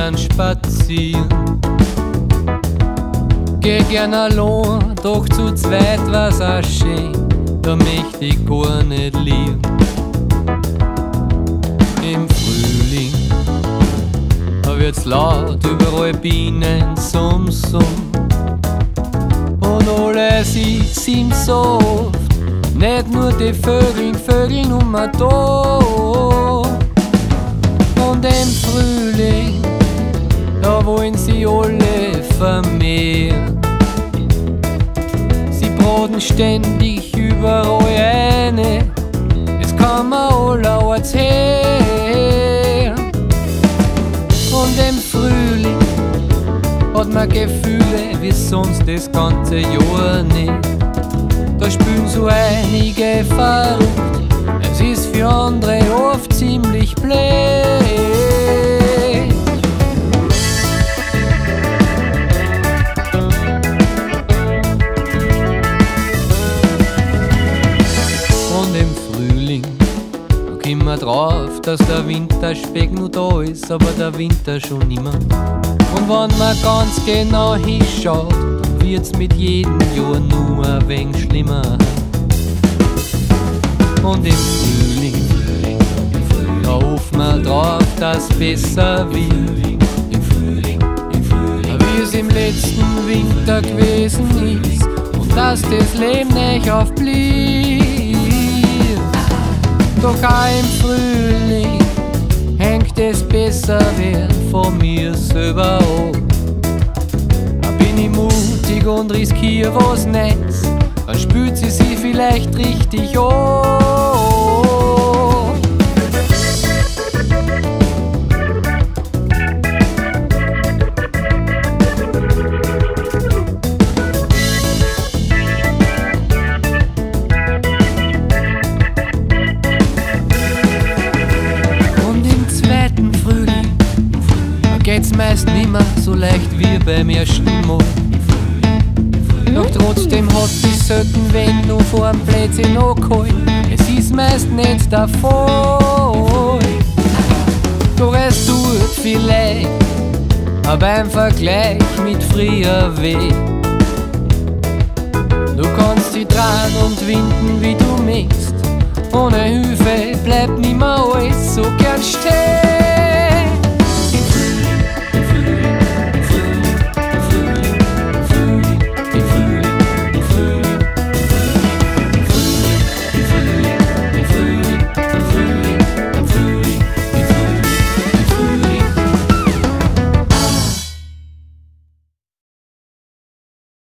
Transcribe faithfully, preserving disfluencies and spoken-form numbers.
gern spazieren. Geh gern allein, doch zu zweit war's auch schön, da möcht ich gar nicht liegen. Im Frühling, da wird's laut, überall Bienen, Summ, Summ. Und alles ist ihm so, nicht nur die Vögel, Vögel nummer da. Und im Frühling, da wollen sie alle vermehren. Sie braten ständig überall eine, das kann man alle erzählen. Und im Frühling hat man Gefühle wie sonst das ganze Jahr nicht. Da spüren so einige verrückt, es ist für andere oft ziemlich blöd. Und im Frühling, da kommt man drauf, dass der Winterspeck nur da ist, aber der Winter schon nimmer. Und wenn man ganz genau hinschaut, wird's mit jedem Jahr nur ein wenig schlimmer. Und im Frühling, da hofft man drauf, dass es besser wird. Wie es im letzten Winter gewesen ist und dass das Leben nicht aufblieb. Doch auch im Frühling hängt es besser wer von mir selber ab. Bin ich mutig und riskier was Neues, dann spürt sie sich vielleicht richtig an. Und im zweiten Frühling, da geht's meist nimmer so leicht wie beim ersten Mal. Doch trotzdem hat sie selten wen noch vor dem Plätzchen angehalten. Es ist meist nicht der Fall. Doch es tut vielleicht, aber im Vergleich mit früher weh. Du kannst sie drehen und winden wie du möchtest, ohne Hilfe bleibt nimmer alles so gern stehen.